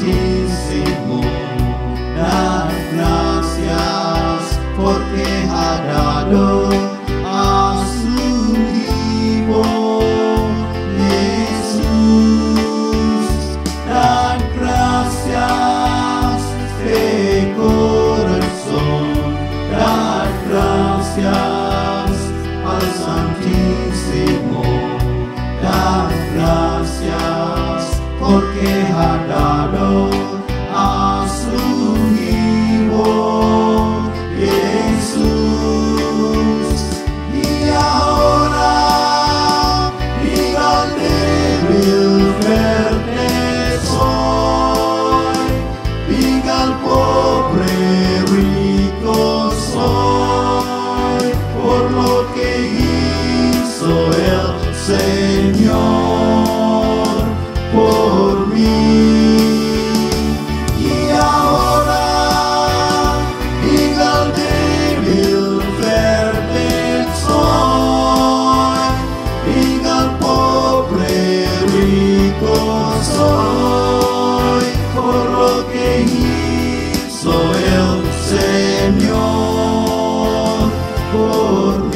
Santísimo, dad gracias porque ha dado a su Hijo Jesús. Dad gracias de corazón, dad gracias al Santísimo, dad gracias porque ha dado a su Hijo Jesús. Y ahora diga al débil, fuerte soy, diga al pobre, rico soy, por lo que hizo el Señor por mí. Y ahora diga al débil, fuerte soy, diga al pobre, rico soy, por lo que hizo el Señor por mí.